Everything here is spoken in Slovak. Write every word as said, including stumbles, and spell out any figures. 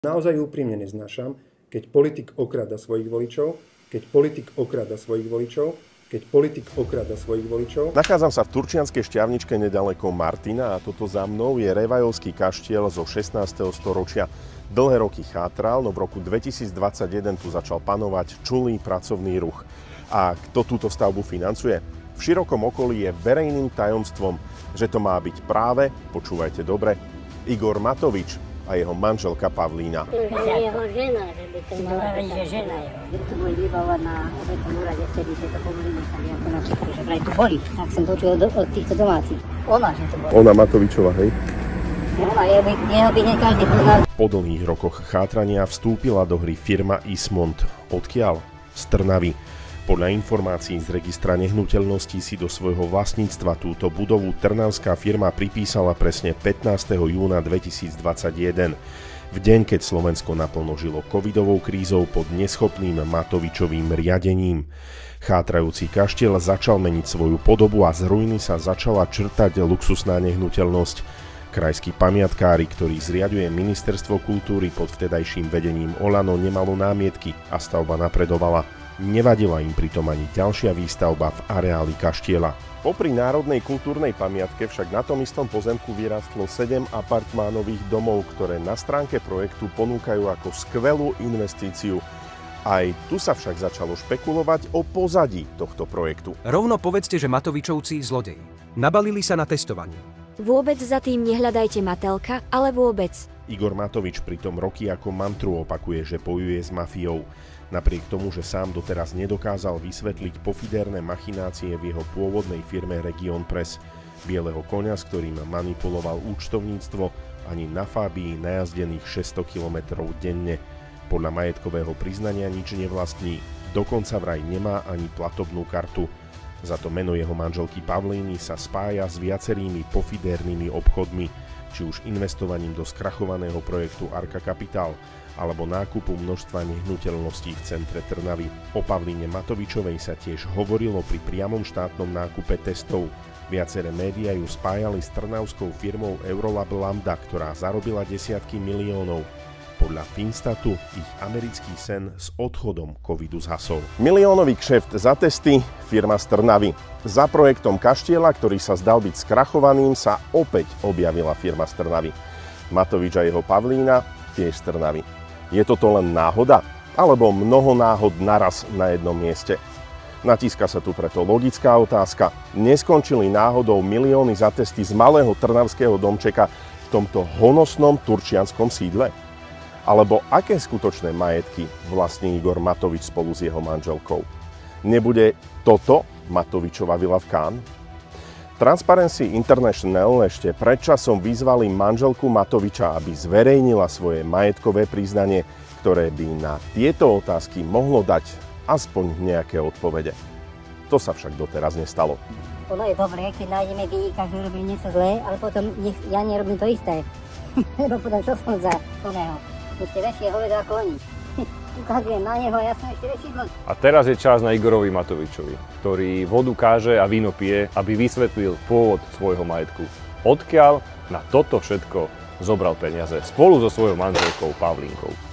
Naozaj úprimne neznášam, keď politik okráda svojich voličov, keď politik okráda svojich voličov, keď politik okráda svojich voličov. Nachádzam sa v turčianskej Šťavničke nedaleko Martina a toto za mnou je Revajovský kaštiel zo šestnásteho storočia. Dlhé roky chátral, no v roku dvetisícdvadsaťjeden tu začal panovať čulý pracovný ruch. A kto túto stavbu financuje? V širokom okolí je verejným tajomstvom, že to má byť práve, počúvajte dobre, Igor Matovič a jeho manželka Pavlína. To je jeho žena, že by to mala byť žena jeho. Kde to bude vybavovaná na obetom úrade, vtedy tieto povolenie sa nejako napríklad, že vraj tu boli. Tak som počul od, od týchto domácich. Ona, že to boli. Ona Matovičova, hej? Ona, jeho by, jeho by nie každý poznal. Po dlhých rokoch chátrania vstúpila do hry firma Ismont. Odkiaľ? Z Trnavy. Podľa informácií z registra nehnuteľností si do svojho vlastníctva túto budovu trnavská firma pripísala presne pätnásteho júna dvetisícdvadsaťjeden. V deň, keď Slovensko naplno žilo covidovou krízou pod neschopným Matovičovým riadením. Chátrajúci kaštiel začal meniť svoju podobu a z ruiny sa začala črtať luxusná nehnuteľnosť. Krajskí pamiatkári, ktorý zriaďuje Ministerstvo kultúry pod vtedajším vedením Olano, nemalo námietky a stavba napredovala. Nevadila im pritom ani ďalšia výstavba v areáli kaštieľa. Popri národnej kultúrnej pamiatke však na tom istom pozemku vyrastlo sedem apartmánových domov, ktoré na stránke projektu ponúkajú ako skvelú investíciu. Aj tu sa však začalo špekulovať o pozadí tohto projektu. Rovno povedzte, že Matovičovci zlodeji. Nabalili sa na testovanie. Vôbec za tým nehľadajte Matelka, ale vôbec. Igor Matovič pritom roky ako mantru opakuje, že bojuje s mafiou. Napriek tomu, že sám doteraz nedokázal vysvetliť pofiderné machinácie v jeho pôvodnej firme Region Press. Bieleho koňa, s ktorým manipuloval účtovníctvo, ani na Fabii najazdených šesťsto kilometrov denne. Podľa majetkového priznania nič nevlastní, dokonca vraj nemá ani platobnú kartu. Za to meno jeho manželky Pavlíny sa spája s viacerými pofidérnymi obchodmi, či už investovaním do skrachovaného projektu Arka Kapitál, alebo nákupu množstva nehnuteľností v centre Trnavy. O Pavlíne Matovičovej sa tiež hovorilo pri priamom štátnom nákupe testov. Viaceré médiá ju spájali s trnavskou firmou Eurolab Lambda, ktorá zarobila desiatky miliónov. Podľa Finstatu ich americký sen s odchodom covidu zhasol. Miliónový kšeft za testy, firma z Trnavy. Za projektom kaštieľa, ktorý sa zdal byť skrachovaným, sa opäť objavila firma z Trnavy. Matovič a jeho Pavlína tiež z Trnavy. Je toto len náhoda? Alebo mnoho náhod naraz na jednom mieste? Natíska sa tu preto logická otázka. Neskončili náhodou milióny za testy z malého trnavského domčeka v tomto honosnom turčianskom sídle? Alebo aké skutočné majetky vlastní Igor Matovič spolu s jeho manželkou? Nebude toto Matovičova vila v Cannes? Transparency International ešte pred časom vyzvali manželku Matoviča, aby zverejnila svoje majetkové priznanie, ktoré by na tieto otázky mohlo dať aspoň nejaké odpovede. To sa však doteraz nestalo. Ono je dobré, keď nájdeme vyníka, že robí niečo zlé, ale potom nech, ja nerobím to isté. Lebo potom čo som za oného? Ešte väčšie hoveda ako oni. Ukazujem na neho a ja som ešte väčší blok. A teraz je čas na Igorovi Matovičovi, ktorý vodu káže a víno pije, aby vysvetlil pôvod svojho majetku. Odkiaľ na toto všetko zobral peniaze spolu so svojou manželkou Pavlínkou.